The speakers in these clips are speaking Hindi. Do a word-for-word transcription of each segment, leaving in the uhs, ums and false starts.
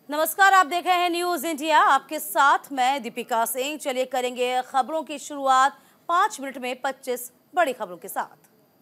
नमस्कार, आप देख रहे हैं न्यूज इंडिया। आपके साथ मैं दीपिका सिंह। चलिए करेंगे खबरों की शुरुआत पांच मिनट में पच्चीस बड़ी खबरों के साथ।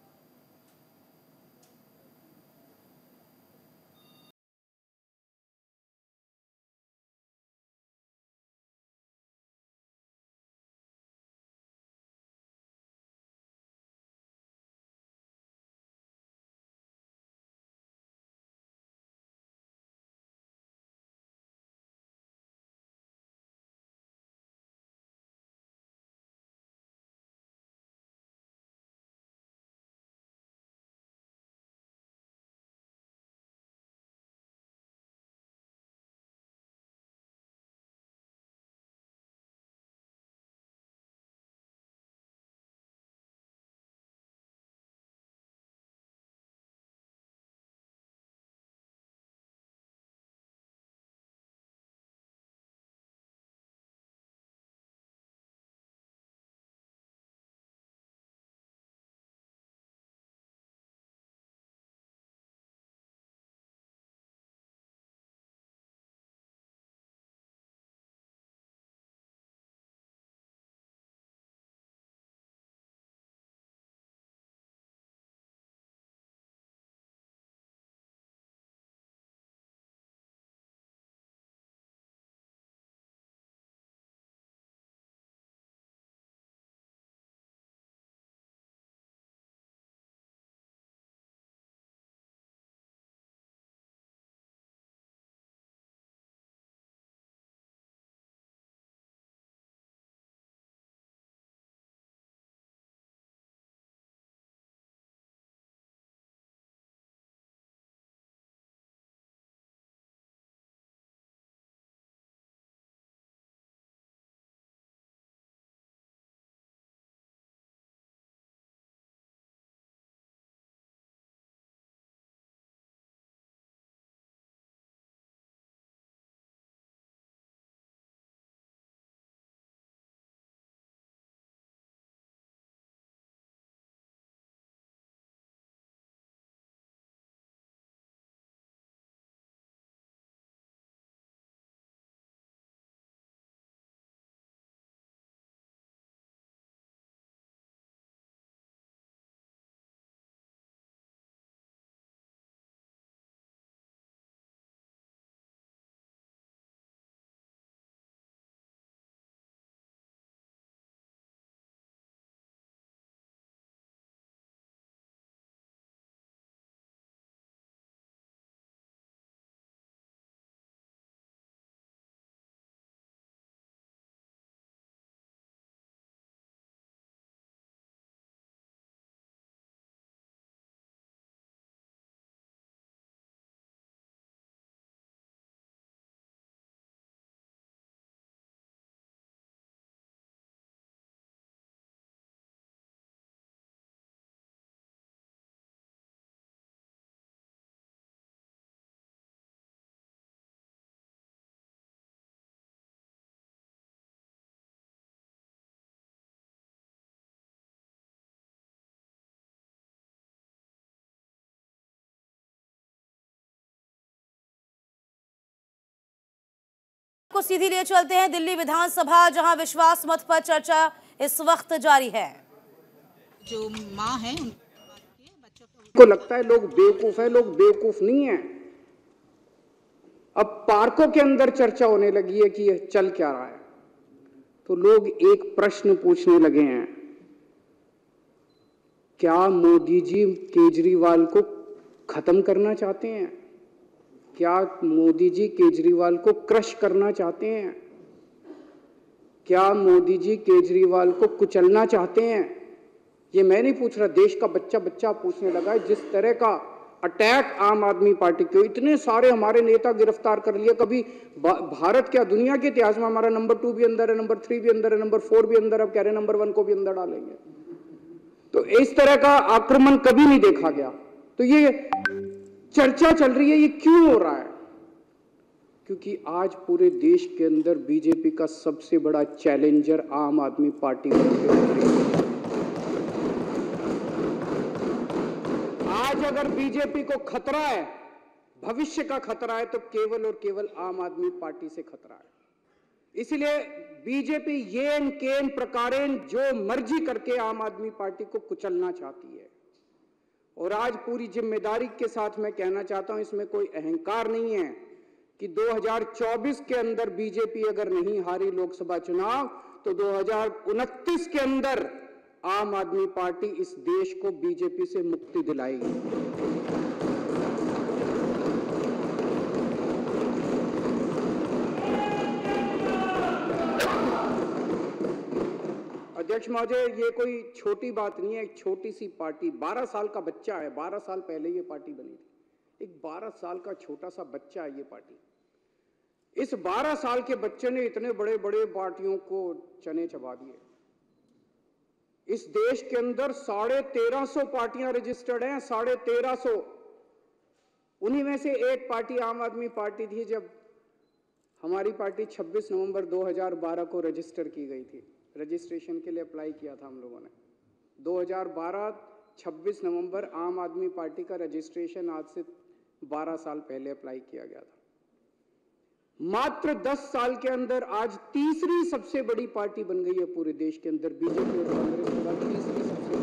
को सीधी लिए चलते हैं दिल्ली विधानसभा, जहां विश्वास मत पर चर्चा इस वक्त जारी है। जो माँ है को लगता है लोग बेवकूफ है, लोग बेवकूफ नहीं है। अब पार्कों के अंदर चर्चा होने लगी है कि ये चल क्या रहा है, तो लोग एक प्रश्न पूछने लगे हैं, क्या मोदी जी केजरीवाल को खत्म करना चाहते हैं? क्या मोदी जी केजरीवाल को क्रश करना चाहते हैं? क्या मोदी जी केजरीवाल को कुचलना चाहते हैं? ये मैं नहीं पूछ रहा, देश का बच्चा बच्चा पूछने लगा है। जिस तरह का अटैक आम आदमी पार्टी के, इतने सारे हमारे नेता गिरफ्तार कर लिए, कभी भारत क्या दुनिया के इतिहास में हमारा नंबर टू भी अंदर है, नंबर थ्री भी अंदर है, नंबर फोर भी अंदर, अब कह रहे नंबर वन को भी अंदर डालेंगे। तो इस तरह का आक्रमण कभी नहीं देखा गया। तो ये चर्चा चल रही है, ये क्यों हो रहा है? क्योंकि आज पूरे देश के अंदर बीजेपी का सबसे बड़ा चैलेंजर आम आदमी पार्टी बन गई। आज अगर बीजेपी को खतरा है, भविष्य का खतरा है तो केवल और केवल आम आदमी पार्टी से खतरा है। इसलिए बीजेपी येन केन प्रकारेण जो मर्जी करके आम आदमी पार्टी को कुचलना चाहती है। और आज पूरी जिम्मेदारी के साथ मैं कहना चाहता हूं, इसमें कोई अहंकार नहीं है कि दो हज़ार चौबीस के अंदर बीजेपी अगर नहीं हारी लोकसभा चुनाव तो दो हज़ार उनतीस के अंदर आम आदमी पार्टी इस देश को बीजेपी से मुक्ति दिलाएगी। अध्यक्ष महोदय, ये कोई छोटी बात नहीं है। एक छोटी सी पार्टी, बारह साल का बच्चा है, बारह साल पहले ये पार्टी बनी थी। एक बारह साल का छोटा सा बच्चा है ये पार्टी। इस बारह साल के बच्चे ने इतने बड़े बड़े पार्टियों को चने चबा दिए। इस देश के अंदर साढ़े तेरह सौ पार्टियां रजिस्टर्ड हैं, साढ़े तेरह सौ। उन्हीं में से एक पार्टी आम आदमी पार्टी थी। जब हमारी पार्टी छब्बीस नवंबर दो हज़ार बारह को रजिस्टर की गई थी, रजिस्ट्रेशन के लिए अप्लाई किया था हम लोगों ने। दो हज़ार बारह छब्बीस नवंबर आम आदमी पार्टी का रजिस्ट्रेशन आज से बारह साल पहले अप्लाई किया गया था। मात्र दस साल के अंदर आज तीसरी सबसे बड़ी पार्टी बन गई है पूरे देश के अंदर। बीजेपी और कांग्रेस के बाद तीसरी सबसे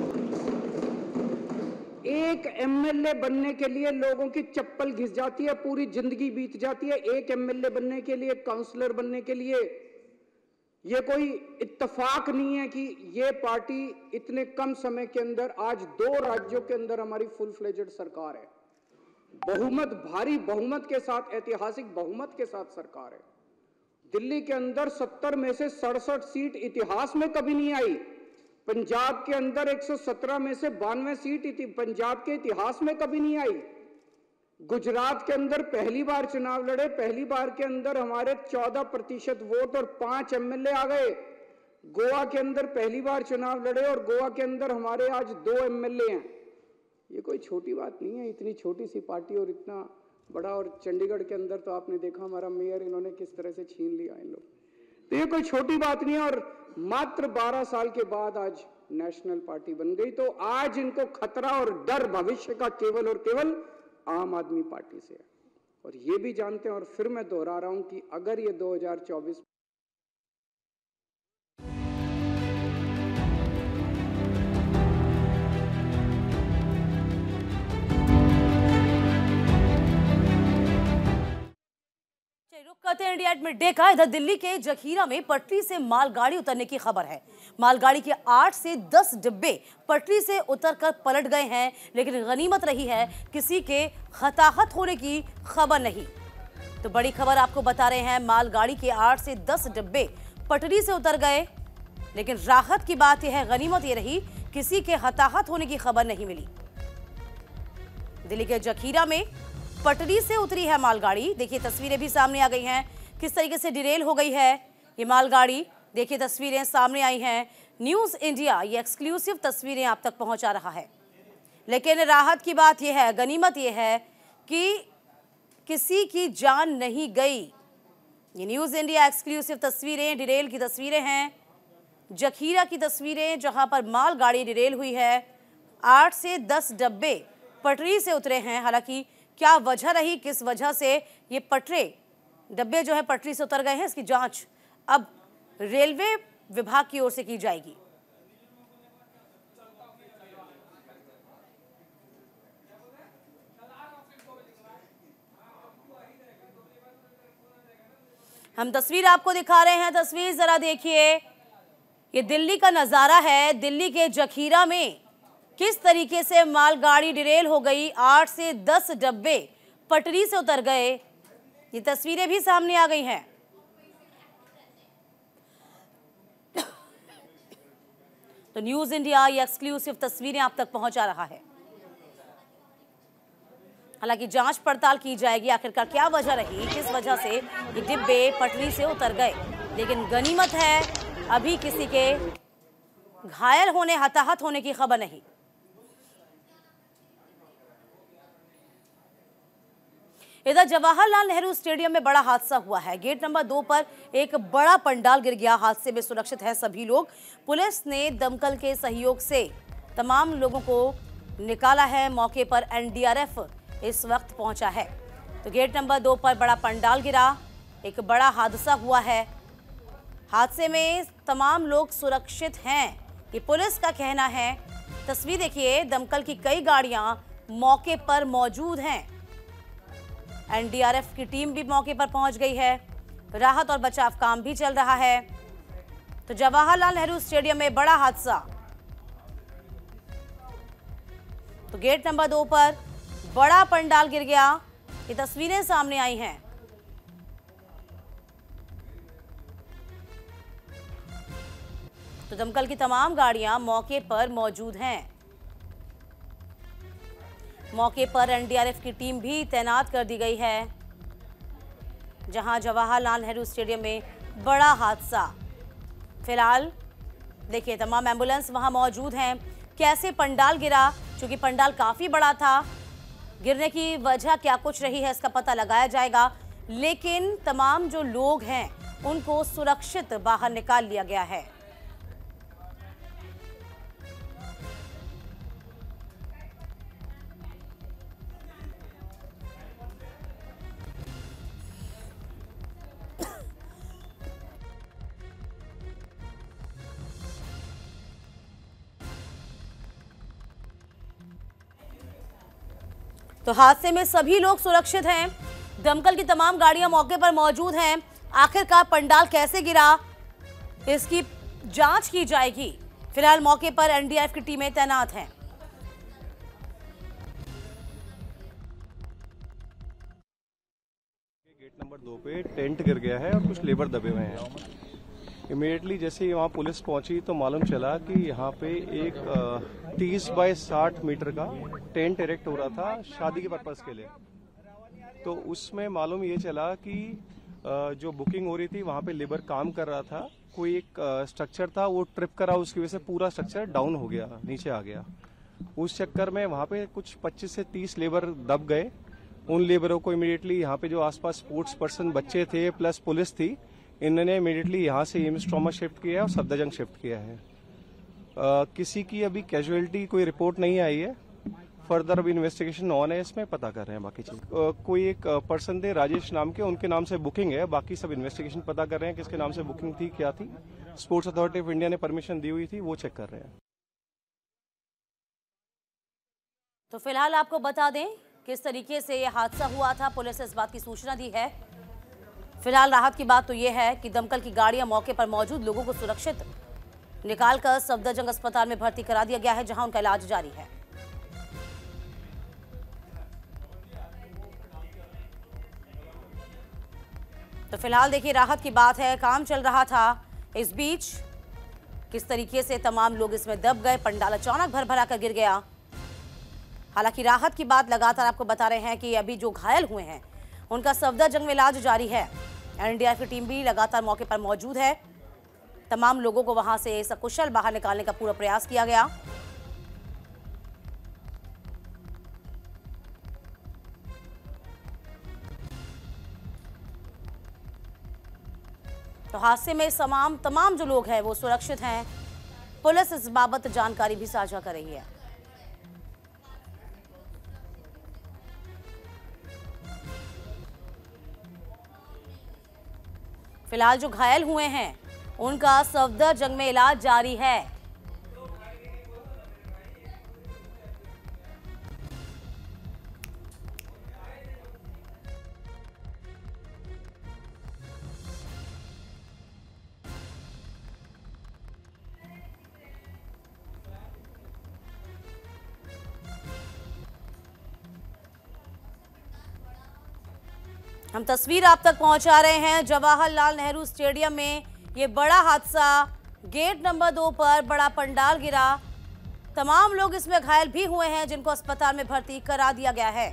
बड़ी। एक एमएलए बनने के लिए लोगों की चप्पल घिस जाती है, पूरी जिंदगी बीत जाती है। एक एमएलए बनने के लिए, काउंसलर बनने के लिए ये कोई इत्तेफाक नहीं है कि ये पार्टी इतने कम समय के अंदर, आज दो राज्यों के अंदर हमारी फुल फ्लेजेड सरकार है। बहुमत, भारी बहुमत के साथ, ऐतिहासिक बहुमत के साथ सरकार है। दिल्ली के अंदर सत्तर में से सड़सठ सीट इतिहास में कभी नहीं आई। पंजाब के अंदर एक सौ सत्रह में से बानवे सीट पंजाब के इतिहास में कभी नहीं आई। गुजरात के अंदर पहली बार चुनाव लड़े, पहली बार के अंदर हमारे चौदह प्रतिशत वोट और पांच एमएलए आ गए। गोवा के अंदर पहली बार चुनाव लड़े और गोवा के अंदर हमारे आज दो एमएलए हैं। ये कोई छोटी बात नहीं है। इतनी छोटी सी पार्टी और इतना बड़ा, और चंडीगढ़ के अंदर तो आपने देखा हमारा मेयर इन्होंने किस तरह से छीन लिया इन लोग। तो ये कोई छोटी बात नहीं है। और मात्र बारह साल के बाद आज नेशनल पार्टी बन गई। तो आज इनको खतरा और डर भविष्य का केवल और केवल आम आदमी पार्टी से है। और ये भी जानते हैं, और फिर मैं दोहरा रहा हूं कि अगर ये दो हज़ार चौबीस रुक करते हैं इंडिया एट मिड डे का। इधर दिल्ली के जखीरा में पटरी से मालगाड़ी उतरने की खबर है। मालगाड़ी के आठ से दस डिब्बे पटरी से उतरकर पलट गए हैं, लेकिन गनीमत रही है किसी के हताहत होने की खबर नहीं। तो बड़ी खबर आपको बता रहे हैं, मालगाड़ी के आठ से दस डिब्बे पटरी से उतर गए, लेकिन राहत की बात यह है, गनीमत ये रही, किसी के हताहत होने की खबर नहीं मिली। दिल्ली के जखीरा में पटरी से उतरी है मालगाड़ी। देखिए तस्वीरें भी सामने आ गई हैं, किस तरीके से डिरेल हो गई है ये मालगाड़ी। देखिए तस्वीरें सामने आई हैं। न्यूज़ इंडिया ये एक्सक्लूसिव तस्वीरें आप तक पहुंचा रहा है। लेकिन राहत की बात यह है, गनीमत यह है कि किसी की जान नहीं गई। ये न्यूज़ इंडिया एक्सक्लूसिव तस्वीरें, डिरेल की तस्वीरें हैं, जखीरा की तस्वीरें जहां पर मालगाड़ी डिरेल हुई है। आठ से दस डब्बे पटरी से उतरे हैं। हालांकि क्या वजह रही, किस वजह से ये पटरे डब्बे जो है पटरी से उतर गए हैं, इसकी जांच अब रेलवे विभाग की ओर से की जाएगी। हम तस्वीर आपको दिखा रहे हैं, तस्वीर जरा देखिए। ये दिल्ली का नजारा है, दिल्ली के जखीरा में किस तरीके से मालगाड़ी डिरेल हो गई। आठ से दस डब्बे पटरी से उतर गए। ये तस्वीरें भी सामने आ गई हैं। तो न्यूज़ इंडिया ये एक्सक्लूसिव तस्वीरें आप तक पहुंचा रहा है। हालांकि जांच पड़ताल की जाएगी, आखिरकार क्या वजह रही, किस वजह से ये डिब्बे पटरी से उतर गए। लेकिन गनीमत है, अभी किसी के घायल होने, हताहत होने की खबर नहीं। इधर जवाहरलाल नेहरू स्टेडियम में बड़ा हादसा हुआ है। गेट नंबर दो पर एक बड़ा पंडाल गिर गया। हादसे में सुरक्षित हैं सभी लोग। पुलिस ने दमकल के सहयोग से तमाम लोगों को निकाला है। मौके पर एनडीआरएफ इस वक्त पहुंचा है। तो गेट नंबर दो पर बड़ा पंडाल गिरा, एक बड़ा हादसा हुआ है। हादसे में तमाम लोग सुरक्षित हैं, ये पुलिस का कहना है। तस्वीर देखिए, दमकल की कई गाड़ियां मौके पर मौजूद हैं। एनडीआरएफ की टीम भी मौके पर पहुंच गई है। राहत और बचाव काम भी चल रहा है। तो जवाहरलाल नेहरू स्टेडियम में बड़ा हादसा। तो गेट नंबर दो पर बड़ा पंडाल गिर गया, ये तस्वीरें सामने आई हैं। तो दमकल की तमाम गाड़ियां मौके पर मौजूद हैं। मौके पर एनडीआरएफ की टीम भी तैनात कर दी गई है, जहां जवाहरलाल नेहरू स्टेडियम में बड़ा हादसा। फिलहाल देखिए, तमाम एम्बुलेंस वहां मौजूद हैं। कैसे पंडाल गिरा, क्योंकि पंडाल काफी बड़ा था, गिरने की वजह क्या कुछ रही है इसका पता लगाया जाएगा। लेकिन तमाम जो लोग हैं उनको सुरक्षित बाहर निकाल लिया गया है। तो हादसे में सभी लोग सुरक्षित हैं। दमकल की तमाम गाड़ियां मौके पर मौजूद हैं। आखिरकार पंडाल कैसे गिरा, इसकी जांच की जाएगी। फिलहाल मौके पर एनडीआरएफ की टीमें तैनात हैं। गेट नंबर दो पे टेंट गिर गया है और कुछ लेबर दबे हुए हैं। इमीडिएटली जैसे ही वहाँ पुलिस पहुंची तो मालूम चला कि यहाँ पे एक तीस बाय साठ मीटर का टेंट इरेक्ट हो रहा था शादी के पर्पज के लिए। तो उसमें मालूम ये चला कि जो बुकिंग हो रही थी वहाँ पे लेबर काम कर रहा था। कोई एक स्ट्रक्चर था, वो ट्रिप करा, उसकी वजह से पूरा स्ट्रक्चर डाउन हो गया, नीचे आ गया। उस चक्कर में वहाँ पे कुछ पच्चीस से तीस लेबर दब गए। उन लेबरों को इमीडिएटली यहाँ पे जो आसपास स्पोर्ट्स पर्सन बच्चे थे प्लस पुलिस थी, इन्होंने इमीडिएटली यहाँ से एम्स ट्रॉमा शिफ्ट किया है और सफदरजंग शिफ्ट किया है। आ, किसी की अभी कैजुअलिटी कोई रिपोर्ट नहीं आई है। फर्दर अभी इन्वेस्टिगेशन ऑन है, इसमें पता कर रहे हैं बाकी चीज। कोई एक पर्सन थे राजेश नाम के, उनके नाम से बुकिंग है। बाकी सब इन्वेस्टिगेशन पता कर रहे हैं किसके नाम से बुकिंग थी, क्या थी। स्पोर्ट्स अथॉरिटी ऑफ इंडिया ने परमिशन दी हुई थी, वो चेक कर रहे हैं। तो फिलहाल आपको बता दें किस तरीके से यह हादसा हुआ था। पुलिस ने इस बात की सूचना दी है। फिलहाल राहत की बात तो यह है कि दमकल की गाड़ियां मौके पर मौजूद लोगों को सुरक्षित निकालकर सफदरजंग अस्पताल में भर्ती करा दिया गया है, जहां उनका इलाज जारी है। तो फिलहाल देखिए, राहत की बात है, काम चल रहा था। इस बीच किस तरीके से तमाम लोग इसमें दब गए, पंडाल अचानक भर भरा कर गिर गया। हालांकि राहत की बात लगातार आपको बता रहे हैं कि अभी जो घायल हुए हैं उनका सफदरजंग में इलाज जारी है। एनडीआरएफ की टीम भी लगातार मौके पर मौजूद है। तमाम लोगों को वहां से सकुशल बाहर निकालने का पूरा प्रयास किया गया। तो हादसे में तमाम तमाम जो लोग हैं वो सुरक्षित हैं। पुलिस इस बाबत जानकारी भी साझा कर रही है। फिलहाल जो घायल हुए हैं उनका सफदरजंग में इलाज जारी है। हम तस्वीर आप तक पहुंचा रहे हैं जवाहरलाल नेहरू स्टेडियम में। ये बड़ा हादसा, गेट नंबर दो पर बड़ा पंडाल गिरा। तमाम लोग इसमें घायल भी हुए हैं, जिनको अस्पताल में भर्ती करा दिया गया है।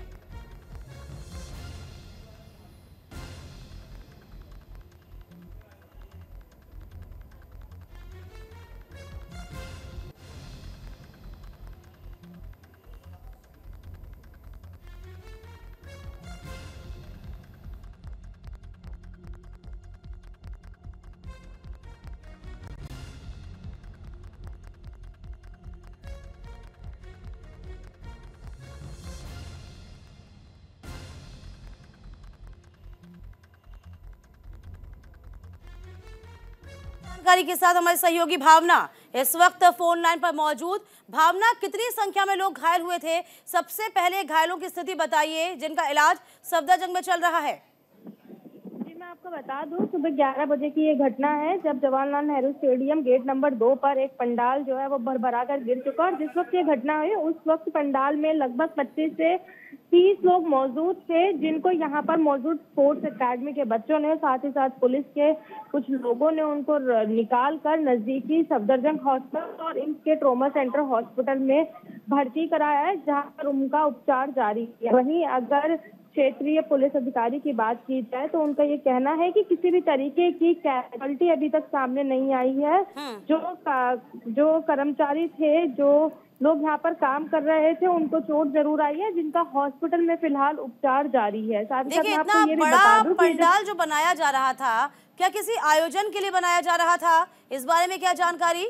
जानकारी के साथ हमारे सहयोगी भावना इस वक्त फोन लाइन पर मौजूद। भावना, कितनी संख्या में लोग घायल हुए थे? सबसे पहले घायलों की स्थिति बताइए जिनका इलाज सफदरजंग में चल रहा है। जी, मैं आपको बता दूं, सुबह ग्यारह बजे की ये घटना है जब Jawaharlal Nehru stadium gate number दो पर एक पंडाल जो है वो भरभरा कर गिर चुका। और जिस वक्त ये घटना हुई उस वक्त पंडाल में लगभग पच्चीस से तीस लोग मौजूद थे, जिनको यहाँ पर मौजूद स्पोर्ट्स एकेडमी के बच्चों ने, साथ ही साथ पुलिस के कुछ लोगों ने उनको निकाल कर नजदीकी सफदरजंग हॉस्पिटल और इनके ट्रॉमा सेंटर हॉस्पिटल में भर्ती कराया है, जहाँ पर उनका उपचार जारी है। वहीं अगर क्षेत्रीय पुलिस अधिकारी की बात की जाए तो उनका ये कहना है कि किसी भी तरीके की कैजुअल्टी अभी तक सामने नहीं आई है। जो जो कर्मचारी थे, जो लोग यहाँ पर काम कर रहे थे, उनको चोट जरूर आई है, जिनका हॉस्पिटल में फिलहाल उपचार जारी है। साथ ही साथ मैं आपको ये भी बता दूं कि पंडाल जो बनाया जा रहा था, क्या किसी आयोजन के लिए बनाया जा रहा था? इस बारे में क्या जानकारी?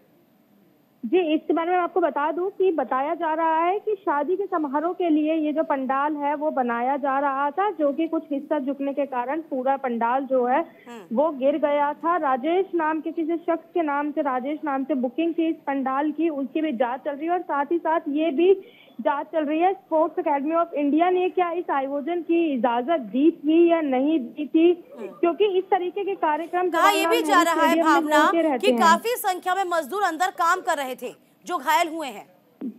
जी, इसके बारे में आपको बता दूं कि बताया जा रहा है कि शादी के समारोह के लिए ये जो पंडाल है वो बनाया जा रहा था, जो कि कुछ हिस्सा झुकने के कारण पूरा पंडाल जो है वो गिर गया था। राजेश नाम के किसी शख्स के नाम से राजेश नाम से बुकिंग थी इस पंडाल की, उसकी भी जांच चल रही है। और साथ ही साथ ये भी जांच चल रही है स्पोर्ट्स एकेडमी ऑफ इंडिया ने क्या इस आयोजन की इजाजत दी थी या नहीं दी थी, क्योंकि इस तरीके के कार्यक्रम कहा ये भी जा रहा है भावना कि काफी संख्या में मजदूर अंदर काम कर रहे थे जो घायल हुए हैं।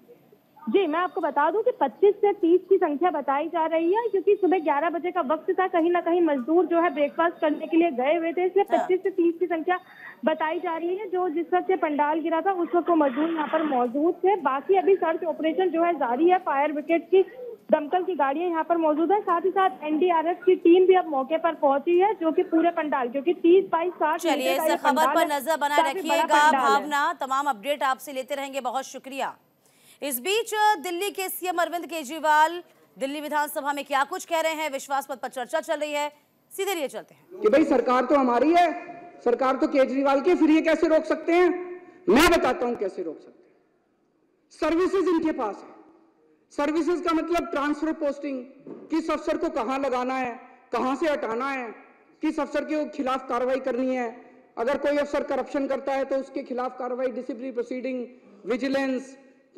जी, मैं आपको बता दूं कि पच्चीस से तीस की संख्या बताई जा रही है, क्योंकि सुबह ग्यारह बजे का वक्त था, कहीं ना कहीं मजदूर जो है ब्रेकफास्ट करने के लिए गए हुए थे, इसलिए पच्चीस से तीस की संख्या बताई जा रही है। जो जिस वक्त पंडाल गिरा था उस वक्त वो मजदूर यहाँ पर मौजूद थे। बाकी अभी सर्च ऑपरेशन जो है जारी है, फायर ब्रिगेड की दमकल की गाड़ियां यहाँ पर मौजूद है, साथ ही साथ एनडीआरएफ की टीम भी अब मौके पर पहुंची है, जो कि पूरे पंडाल, क्योंकि तीस बाईस साठ चलिए इस खबर पर नजर बनाए रखिएगा भावना, तमाम अपडेट आपसे लेते रहेंगे, बहुत शुक्रिया। इस बीच दिल्ली के सीएम अरविंद केजरीवाल दिल्ली विधानसभा में क्या कुछ कह रहे हैं, विश्वास मत पर चर्चा चल रही है, सीधे लिए चलते हैं कि भाई सरकार तो हमारी है, सरकार तो केजरीवाल की, फिर ये कैसे रोक सकते हैं? मैं बताता हूं कैसे रोक सकते हैं। सर्विसेज इनके पास है। सर्विसेज का मतलब ट्रांसफर पोस्टिंग, किस अफसर को कहां लगाना है, कहां से हटाना है, किस अफसर के खिलाफ कार्रवाई करनी है, अगर कोई अफसर करप्शन करता है तो उसके खिलाफ कार्रवाई, डिसिप्लिनरी प्रोसीडिंग, विजिलेंस,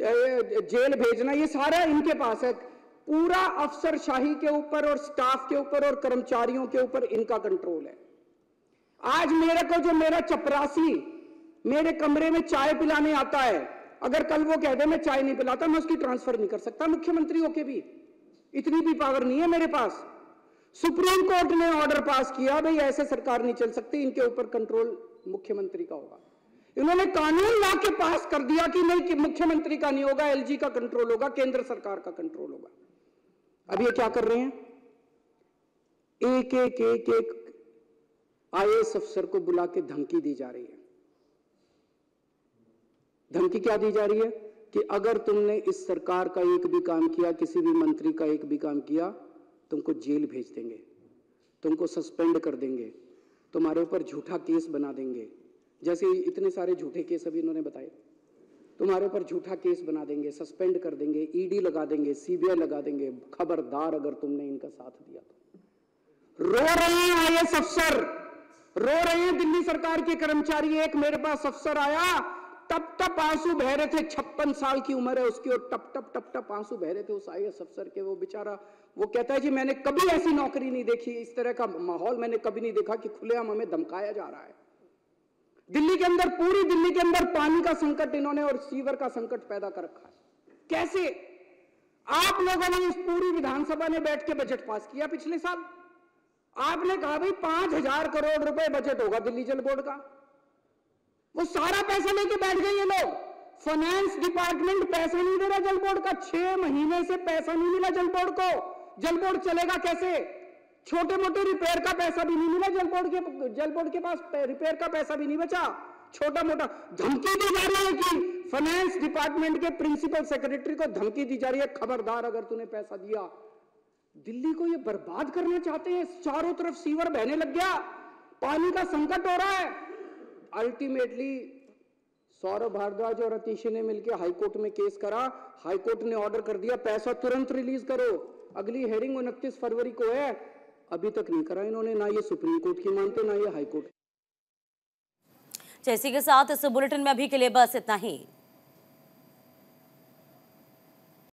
जेल भेजना, ये सारा इनके पास है। पूरा अफसरशाही के ऊपर और स्टाफ के ऊपर और कर्मचारियों के ऊपर इनका कंट्रोल है। आज मेरे को जो मेरा चपरासी मेरे कमरे में चाय पिलाने आता है, अगर कल वो कह दे मैं चाय नहीं पिलाता, मैं उसकी ट्रांसफर नहीं कर सकता मुख्यमंत्री होके भी, इतनी भी पावर नहीं है मेरे पास। सुप्रीम कोर्ट ने ऑर्डर पास किया, भाई ऐसे सरकार नहीं चल सकती, इनके ऊपर कंट्रोल मुख्यमंत्री का होगा। इन्होंने कानून ला के पास कर दिया कि नहीं, कि मुख्यमंत्री का नहीं होगा, एलजी का कंट्रोल होगा, केंद्र सरकार का कंट्रोल होगा। अब ये क्या कर रहे हैं? एक एक एक एक आईएएस अफसर को बुला के धमकी दी जा रही है। धमकी क्या दी जा रही है? कि अगर तुमने इस सरकार का एक भी काम किया, किसी भी मंत्री का एक भी काम किया, तुमको जेल भेज देंगे, तुमको सस्पेंड कर देंगे, तुम्हारे ऊपर झूठा केस बना देंगे। जैसे इतने सारे झूठे केस अभी इन्होंने बताए, तुम्हारे ऊपर झूठा केस बना देंगे, सस्पेंड कर देंगे, ईडी लगा देंगे, सीबीआई लगा देंगे। खबरदार अगर तुमने इनका साथ दिया तो। रो रहे हैं आईएएस अफसर, रो रहे हैं दिल्ली सरकार के कर्मचारी। एक मेरे पास अफसर आया, टप टप आंसू बह रहे थे, छप्पन साल की उम्र है उसकी, और टप टप टप टप आंसू बह रहे थे उस आईएएस अफसर के। वो बेचारा, वो कहता है जी मैंने कभी ऐसी नौकरी नहीं देखी, इस तरह का माहौल मैंने कभी नहीं देखा कि खुलेआम हमें धमकाया जा रहा है। दिल्ली के अंदर, पूरी दिल्ली के अंदर पानी का संकट इन्होंने और सीवर का संकट पैदा कर रखा है। कैसे? आप लोगों ने इस पूरी विधानसभा ने बैठ के बजट पास किया पिछले साल। आपने कहा भाई पांच हजार करोड़ रुपए बजट होगा दिल्ली जल बोर्ड का, वो सारा पैसा लेके बैठ गए ये लोग। फाइनेंस डिपार्टमेंट पैसा नहीं दे रहा जल बोर्ड का, छह महीने से पैसा नहीं मिला जल बोर्ड को। जल बोर्ड चलेगा कैसे? छोटे मोटे रिपेयर का पैसा भी नहीं मिला जल बोर्ड के, जल बोर्ड के पास रिपेयर का पैसा भी नहीं बचा। छोटा मोटा धमकी दी जा रही है कि फाइनेंस डिपार्टमेंट के प्रिंसिपल सेक्रेटरी को धमकी दी जा रही है, खबरदार अगर तूने पैसा दिया। दिल्ली को ये बर्बाद करना चाहते हैं। चारों तरफ सीवर बहने लग गया, पानी का संकट हो रहा है। अल्टीमेटली सौरभ भारद्वाज और अतीशी ने मिलकर हाईकोर्ट में केस करा, हाईकोर्ट ने ऑर्डर कर दिया पैसा तुरंत रिलीज करो। अगली हेयरिंग उनतीस फरवरी को है, अभी तक नहीं करा इन्होंने, ना ये सुप्रीम कोर्ट की मानते ना ये हाई कोर्ट। तो इसी के साथ इस बुलेटिन में अभी के लिए बस इतना ही।